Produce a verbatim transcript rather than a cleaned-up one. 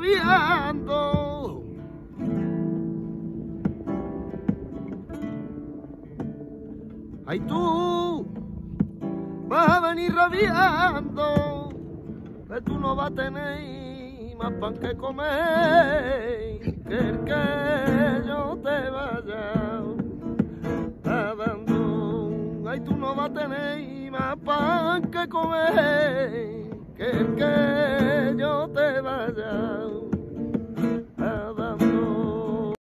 rabiando. Ay, tú vas a venir rabiando, que tú no vas a tener más pan que comer, que el que yo te vaya a dando. Ay, tú no vas a tener más pan que comer, que el que yo te vaya